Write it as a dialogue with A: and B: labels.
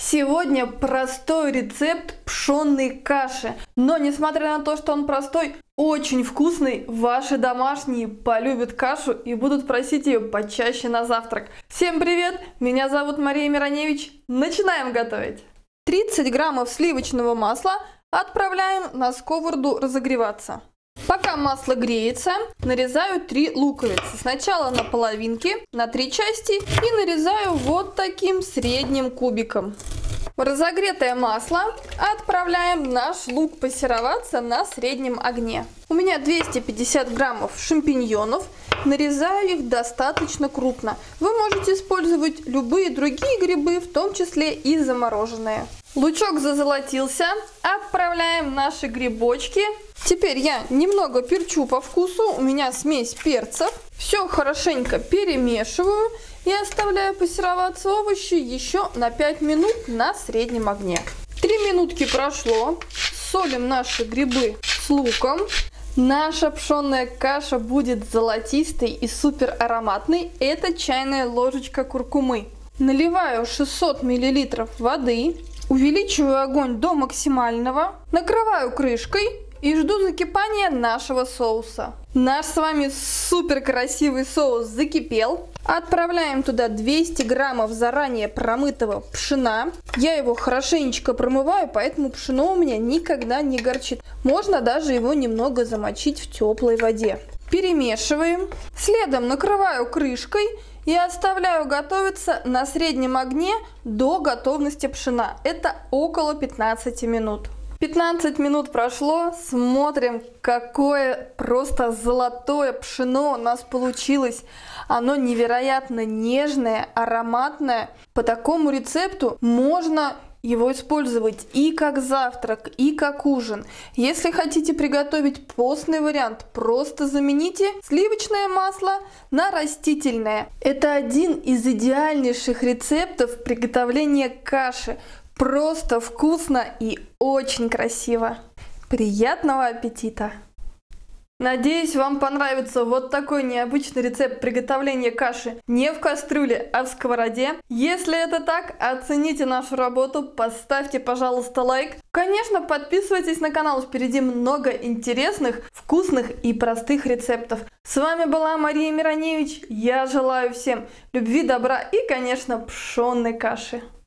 A: Сегодня простой рецепт пшенной каши, но несмотря на то, что он простой, очень вкусный. Ваши домашние полюбят кашу и будут просить ее почаще на завтрак. Всем привет, меня зовут Мария Мироневич, начинаем готовить. 30 граммов сливочного масла отправляем на сковороду разогреваться. Пока масло греется, нарезаю 3 луковицы. Сначала на половинки, на 3 части и нарезаю вот таким средним кубиком. В разогретое масло отправляем наш лук пассероваться на среднем огне. У меня 250 граммов шампиньонов. Нарезаю их достаточно крупно. Вы можете использовать любые другие грибы, в том числе и замороженные. Лучок зазолотился. Отправляем наши грибочки. Теперь я немного перчу по вкусу. У меня смесь перцев. Все хорошенько перемешиваю и оставляю пассероваться овощи еще на 5 минут на среднем огне. 3 минутки прошло. Солим наши грибы с луком. Наша пшенная каша будет золотистой и супер ароматной. Это чайная ложечка куркумы. Наливаю 600 мл воды. Увеличиваю огонь до максимального. Накрываю крышкой и жду закипания нашего соуса. Наш с вами супер красивый соус закипел. Отправляем туда 200 граммов заранее промытого пшена. Я его хорошенечко промываю, поэтому пшено у меня никогда не горчит. Можно даже его немного замочить в теплой воде. Перемешиваем. Следом накрываю крышкой и оставляю готовиться на среднем огне до готовности пшена. Это около 15 минут. 15 минут прошло, смотрим, какое просто золотое пшено у нас получилось. Оно невероятно нежное, ароматное. По такому рецепту можно его использовать и как завтрак, и как ужин. Если хотите приготовить постный вариант, просто замените сливочное масло на растительное. Это один из идеальнейших рецептов приготовления каши. Просто вкусно и очень красиво. Приятного аппетита! Надеюсь, вам понравится вот такой необычный рецепт приготовления каши не в кастрюле, а в сковороде. Если это так, оцените нашу работу, поставьте, пожалуйста, лайк. Конечно, подписывайтесь на канал, впереди много интересных, вкусных и простых рецептов. С вами была Мария Мироневич. Я желаю всем любви, добра и, конечно, пшенной каши.